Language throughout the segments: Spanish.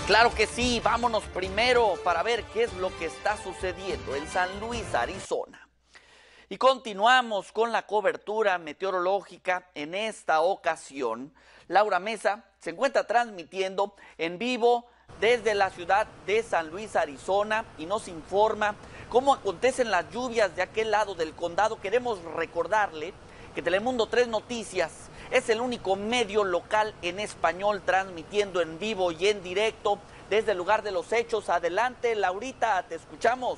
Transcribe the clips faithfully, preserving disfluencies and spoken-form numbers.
Claro que sí, vámonos primero para ver qué es lo que está sucediendo en San Luis, Arizona. Y continuamos con la cobertura meteorológica. En esta ocasión, Laura Mesa se encuentra transmitiendo en vivo desde la ciudad de San Luis, Arizona, y nos informa cómo acontecen las lluvias de aquel lado del condado. Queremos recordarle que Telemundo tres Noticias es el único medio local en español transmitiendo en vivo y en directo desde el lugar de los hechos. Adelante, Laurita, te escuchamos.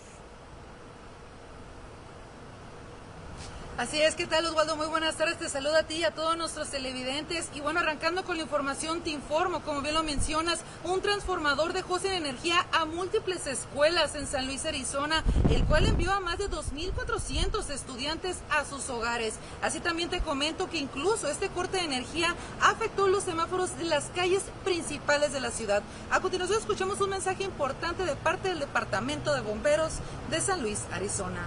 Así es, ¿qué tal, Oswaldo? Muy buenas tardes, te saludo a ti y a todos nuestros televidentes. Y bueno, arrancando con la información, te informo, como bien lo mencionas, un transformador dejó sin energía a múltiples escuelas en San Luis, Arizona, el cual envió a más de dos mil cuatrocientos estudiantes a sus hogares. Así también te comento que incluso este corte de energía afectó los semáforos de las calles principales de la ciudad. A continuación escuchamos un mensaje importante de parte del Departamento de Bomberos de San Luis, Arizona.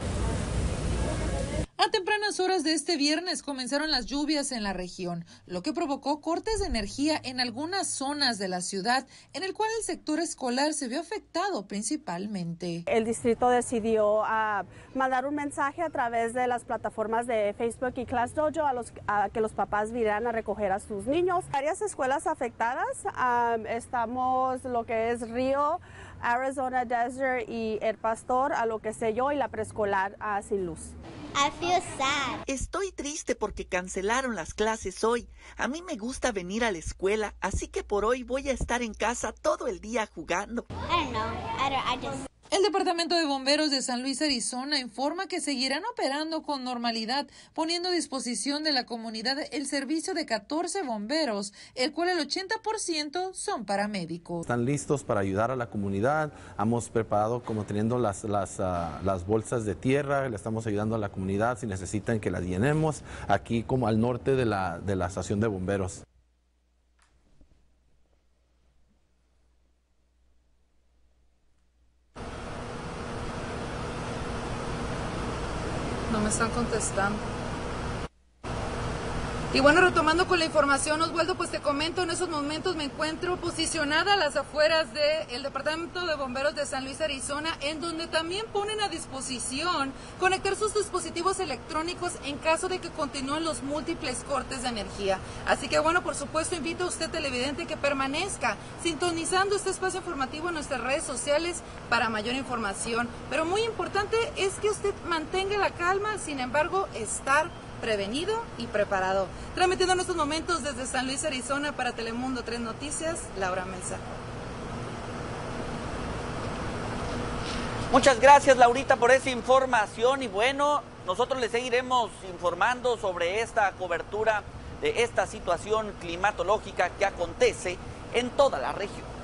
A tempranas horas de este viernes comenzaron las lluvias en la región, lo que provocó cortes de energía en algunas zonas de la ciudad, en el cual el sector escolar se vio afectado principalmente. El distrito decidió uh, mandar un mensaje a través de las plataformas de Facebook y Class Dojo a, los, a que los papás vinieran a recoger a sus niños. Varias escuelas afectadas, um, estamos lo que es Río, Arizona Desert y El Pastor, a lo que sé yo, y la preescolar uh, sin luz. I feel sad. Estoy triste porque cancelaron las clases hoy. A mí me gusta venir a la escuela, así que por hoy voy a estar en casa todo el día jugando. I don't know. I don't, I just... El Departamento de Bomberos de San Luis, Arizona, informa que seguirán operando con normalidad, poniendo a disposición de la comunidad el servicio de catorce bomberos, el cual el ochenta por ciento son paramédicos. Están listos para ayudar a la comunidad. Hemos preparado como teniendo las, las, uh, las bolsas de tierra, le estamos ayudando a la comunidad si necesitan que las llenemos, aquí como al norte de la, de la estación de bomberos. No me están contestando. Y bueno, retomando con la información, Oswaldo, pues te comento, en esos momentos me encuentro posicionada a las afueras del Departamento de Bomberos de San Luis, Arizona, en donde también ponen a disposición conectar sus dispositivos electrónicos en caso de que continúen los múltiples cortes de energía. Así que bueno, por supuesto, invito a usted, televidente, que permanezca sintonizando este espacio informativo en nuestras redes sociales para mayor información. Pero muy importante es que usted mantenga la calma, sin embargo, estar prevenido y preparado. Transmitiendo en estos momentos desde San Luis, Arizona, para Telemundo tres Noticias, Laura Mesa. Muchas gracias, Laurita, por esa información. Y bueno, nosotros le seguiremos informando sobre esta cobertura de esta situación climatológica que acontece en toda la región.